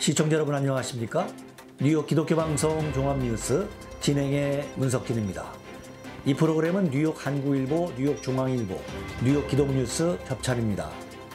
시청자 여러분 안녕하십니까? 뉴욕 기독교 방송 종합뉴스 진행의 문석진입니다. 이 프로그램은 뉴욕 한국일보, 뉴욕 중앙일보, 뉴욕 기독뉴스 협찬입니다.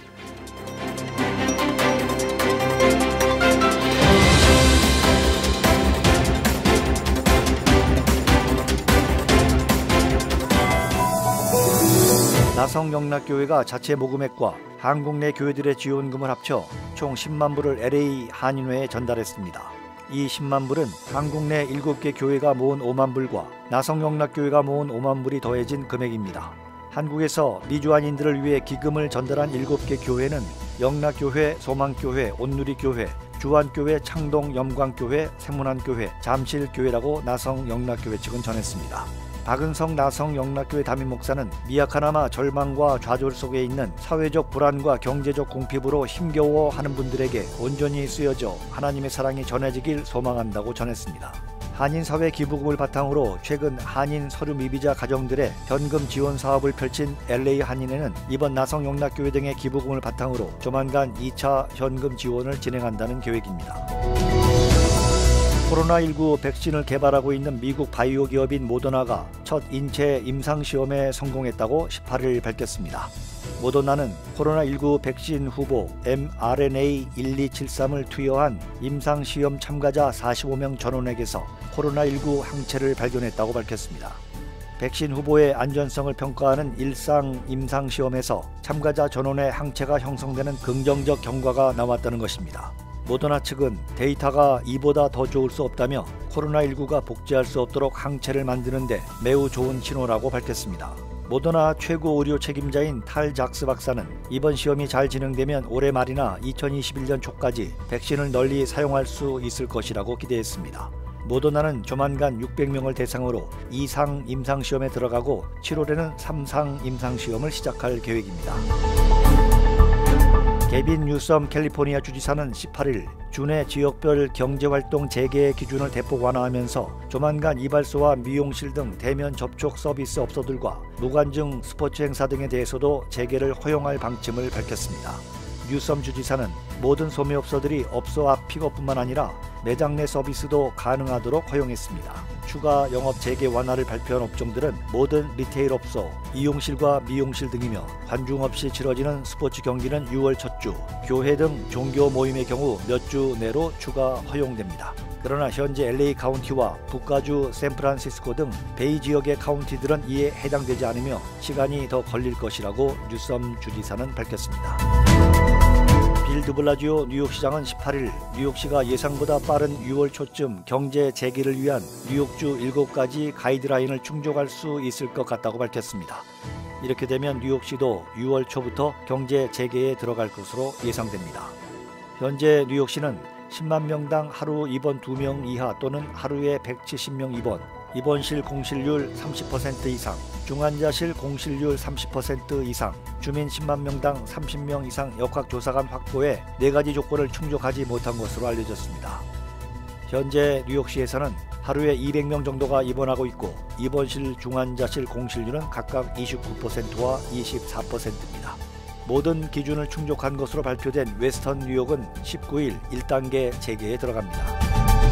나성영락교회가 자체 모금액과 한국 내 교회들의 지원금을 합쳐 총 10만 불을 LA 한인회에 전달했습니다. 이 10만 불은 한국 내 7개 교회가 모은 5만 불과 나성영락교회가 모은 5만 불이 더해진 금액입니다. 한국에서 미주한인들을 위해 기금을 전달한 7개 교회는 영락교회, 소망교회, 온누리교회, 주한교회, 창동 영광교회, 세문안교회, 잠실교회라고 나성영락교회 측은 전했습니다. 박은성 나성영락교회 담임 목사는 미약하나마 절망과 좌절 속에 있는 사회적 불안과 경제적 궁핍으로 힘겨워하는 분들에게 온전히 쓰여져 하나님의 사랑이 전해지길 소망한다고 전했습니다. 한인사회 기부금을 바탕으로 최근 한인 서류 미비자 가정들의 현금 지원 사업을 펼친 LA 한인회는 이번 나성영락교회 등의 기부금을 바탕으로 조만간 2차 현금 지원을 진행한다는 계획입니다. 코로나19 백신을 개발하고 있는 미국 바이오 기업인 모더나가 첫 인체 임상시험에 성공했다고 18일 밝혔습니다. 모더나는 코로나19 백신 후보 mRNA-1273을 투여한 임상시험 참가자 45명 전원에게서 코로나19 항체를 발견했다고 밝혔습니다. 백신 후보의 안전성을 평가하는 일상 임상시험에서 참가자 전원의 항체가 형성되는 긍정적 경과가 나왔다는 것입니다. 모더나 측은 데이터가 이보다 더 좋을 수 없다며 코로나19가 복제할 수 없도록 항체를 만드는 데 매우 좋은 신호라고 밝혔습니다. 모더나 최고 의료 책임자인 탈 작스 박사는 이번 시험이 잘 진행되면 올해 말이나 2021년 초까지 백신을 널리 사용할 수 있을 것이라고 기대했습니다. 모더나는 조만간 600명을 대상으로 2상 임상시험에 들어가고 7월에는 3상 임상시험을 시작할 계획입니다. 게빈 뉴섬 캘리포니아 주지사는 18일 주내 지역별 경제활동 재개 기준을 대폭 완화하면서 조만간 이발소와 미용실 등 대면 접촉 서비스 업소들과 무관중 스포츠 행사 등에 대해서도 재개를 허용할 방침을 밝혔습니다. 뉴섬 주지사는 모든 소매업소들이 업소 앞 픽업뿐만 아니라 매장 내 서비스도 가능하도록 허용했습니다. 추가 영업 재개 완화를 발표한 업종들은 모든 리테일 업소, 이용실과 미용실 등이며 관중 없이 치러지는 스포츠 경기는 6월 첫 주, 교회 등 종교 모임의 경우 몇 주 내로 추가 허용됩니다. 그러나 현재 LA 카운티와 북가주 샌프란시스코 등 베이 지역의 카운티들은 이에 해당되지 않으며 시간이 더 걸릴 것이라고 뉴섬 주지사는 밝혔습니다. 빌 드블라지오 뉴욕시장은 18일 뉴욕시가 예상보다 빠른 6월 초쯤 경제 재개를 위한 뉴욕주 7가지 가이드라인을 충족할 수 있을 것 같다고 밝혔습니다. 이렇게 되면 뉴욕시도 6월 초부터 경제 재개에 들어갈 것으로 예상됩니다. 현재 뉴욕시는 10만 명당 하루 입원 2명 이하 또는 하루에 170명 입원실 공실률 30% 이상, 중환자실 공실률 30% 이상, 주민 10만 명당 30명 이상 역학조사관 확보에 4가지 조건을 충족하지 못한 것으로 알려졌습니다. 현재 뉴욕시에서는 하루에 200명 정도가 입원하고 있고 입원실 중환자실 공실률은 각각 29%와 24%입니다. 모든 기준을 충족한 것으로 발표된 웨스턴 뉴욕은 19일 1단계 재개에 들어갑니다.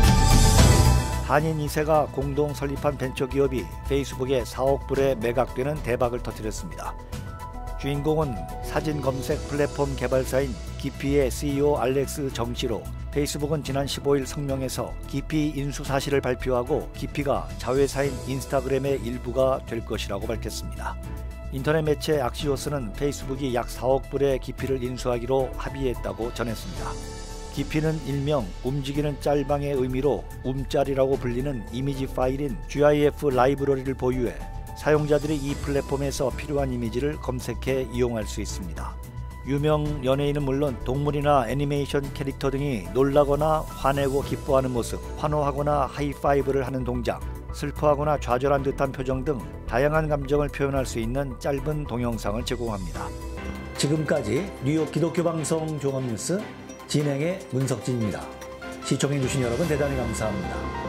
한인 2세가 공동 설립한 벤처기업이 페이스북에 4억 불에 매각되는 대박을 터뜨렸습니다. 주인공은 사진 검색 플랫폼 개발사인 기피의 CEO 알렉스 정 씨로 페이스북은 지난 15일 성명에서 기피 인수 사실을 발표하고 기피가 자회사인 인스타그램의 일부가 될 것이라고 밝혔습니다. 인터넷 매체 악시오스는 페이스북이 약 4억 불의 기피를 인수하기로 합의했다고 전했습니다. 기피는 일명 움직이는 짤방의 의미로 움짤이라고 불리는 이미지 파일인 GIF 라이브러리를 보유해 사용자들이 이 플랫폼에서 필요한 이미지를 검색해 이용할 수 있습니다. 유명 연예인은 물론 동물이나 애니메이션 캐릭터 등이 놀라거나 화내고 기뻐하는 모습, 환호하거나 하이파이브를 하는 동작, 슬퍼하거나 좌절한 듯한 표정 등 다양한 감정을 표현할 수 있는 짧은 동영상을 제공합니다. 지금까지 뉴욕 기독교 방송 종합뉴스 진행의 문석진입니다. 시청해주신 여러분 대단히 감사합니다.